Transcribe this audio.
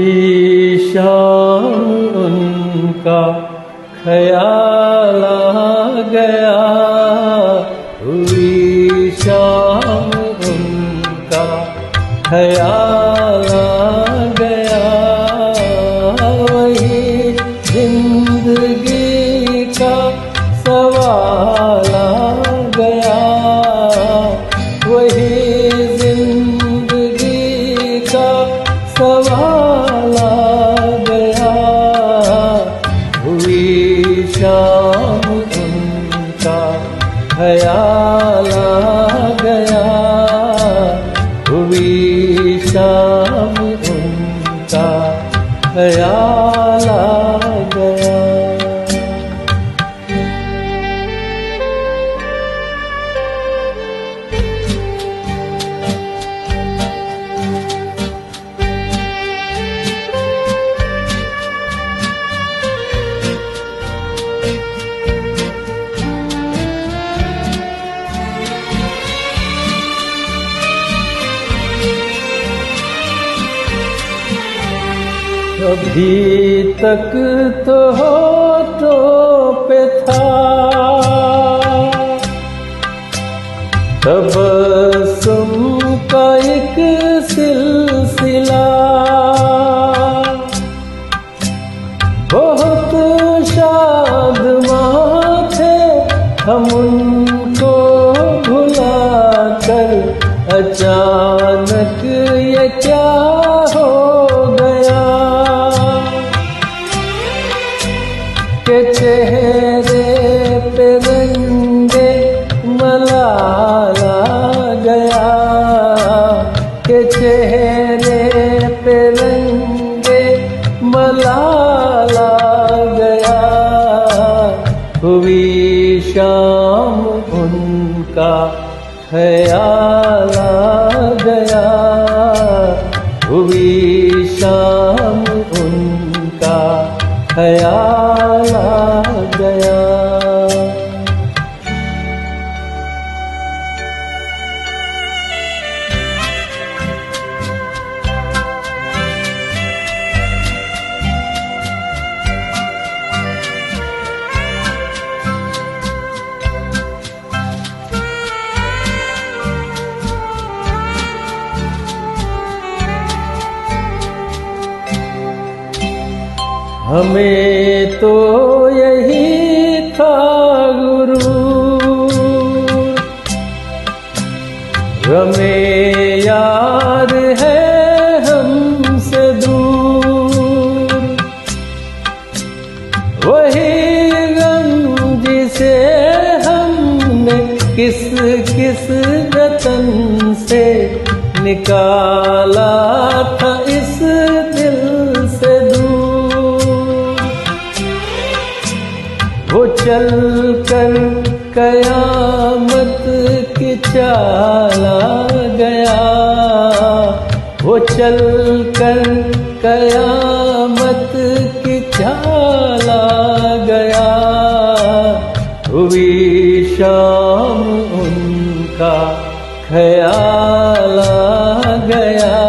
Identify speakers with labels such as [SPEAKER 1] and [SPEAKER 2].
[SPEAKER 1] हुई शाम उनका ख्याल आ गया, हुई शाम उनका ख्याल आ गया। वही जिंदगी का सवाल आ गया, वही जिंदगी का सवाल आ गया। हुई शाम उनका ख्याल आ गया, हुई शाम उनका ख्याल आ गया। अभी तक तो होठों पे था तबस्सुम का एक सिलसिला, बहुत शादमां थे हम उनको भुलाकर। अचानक ये क्या हो गया के चेहरे पे रंगे मलाल आ गया, के चेहरे पे रंगे मलाल आ गया। हुई शाम उनका ख्याल आ गया, हुई शाम उनका ख्याल आ गया। हमें तो यही था गुरु, हमें यार है हमसे दूर। वही गम जिसे हमने किस किस जतन से निकाला था इस दिल से दूर। वो चल कर कयामत की चाल आ गया, वो चल कर कयामत की चाल आ गया। हुई शाम उनका ख्याल आ गया,